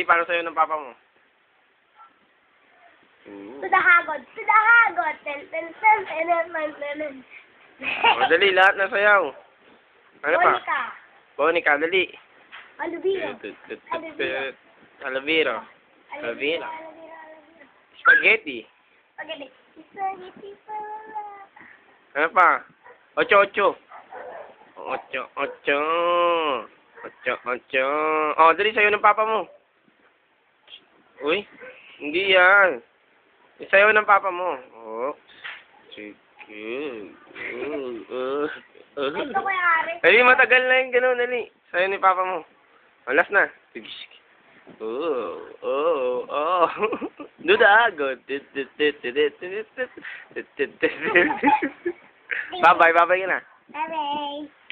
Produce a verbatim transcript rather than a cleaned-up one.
Hindi, para sa'yo ng papa mo. To the hagod, to the hagod. Ten, ten, ten, ten, ten, ten, ten, ten. Madali, lahat na sayaw. Ano pa? Monica. Bonica, dali. Alubiro. Alabiro. Alabiro. Alubiro. Spaghetti. Spaghetti. Spaghetti pala. Ano pa? Ocho, ocho. Ocho, ocho. Ocho, ocho. Oh, dali sa'yo ng papa mo. Uy, hindi yan. Sa'yo ng papa mo. Oh, sige. Uh, uh, uh. Ito ko yung ari. Dali, matagal na yung gano'n, dali. Sa'yo ni papa mo. Oh, last na. Sige, sige. Oh, oh, oh. Dudago. Bye-bye, bye-bye ka na. Bye-bye.